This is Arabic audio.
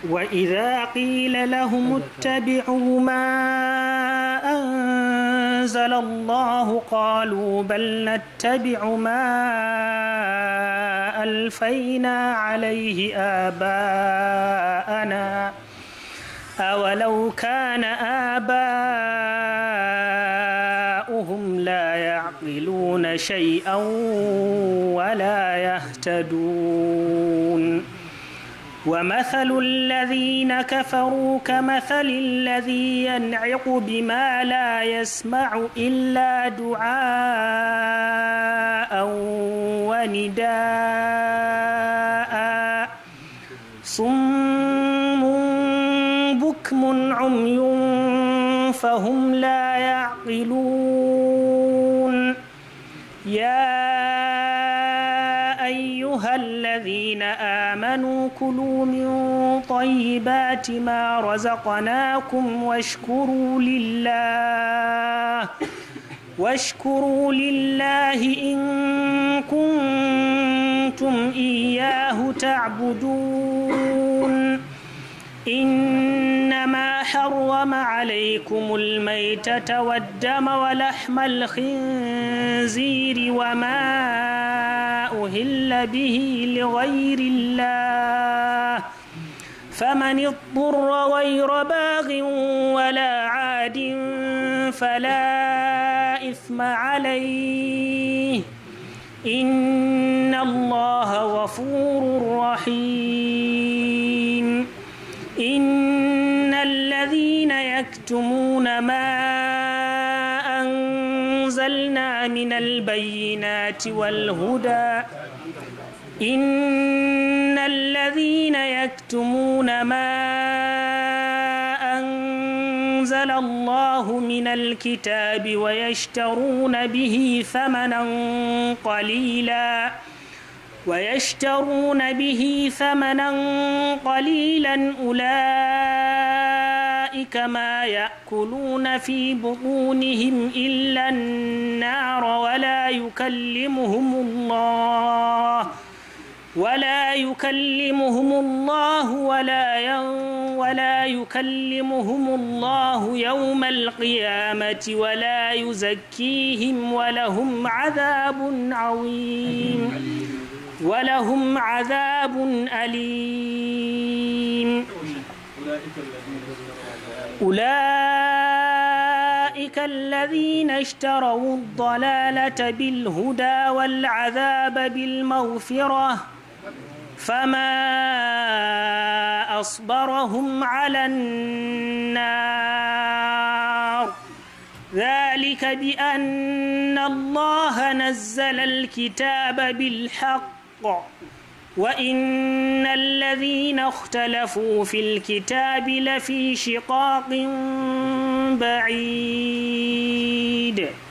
وإذا قيل لهم اتبعوا ما أنزل الله قالوا بل نتبع ما ألفينا عليه آباءنا أولو كان آباؤهم لا يعقلون شيئا ولا يهتدون ومثل الذين كفروا كمثل الذي ينعق بما لا يسمع إلا دعاء ونداء صم بكم عمي فهم لا يعقلون يا أيها الذين آمنوا كلوا من طيبات ما رزقناكم واشكروا لله إن كنتم إياه تعبدون إنما حرم عليكم الميتة والدم ولحم الخنزير وما أهل به لغير الله فمن اضطر غير باغ ولا عاد فلا إثم عليه إن الله غفور رحيم إن الذين يكتمون ما أنزلنا من البينات والهدى إن الذين يكتمون ما أنزل الله من الكتاب ويشترون به ثمنا قليلا أولئك ما يأكلون في بطونهم إلا النار ولا يكلمهم الله يوم القيامة ولا يزكيهم ولهم عذاب أليم أولئك الذين اشتروا الضلالة بالهدى والعذاب بالمغفرة فما أصبرهم على النار ذلك بأن الله نزل الكتاب بالحق وإن الذين اختلفوا في الكتاب لفي شقاق بعيد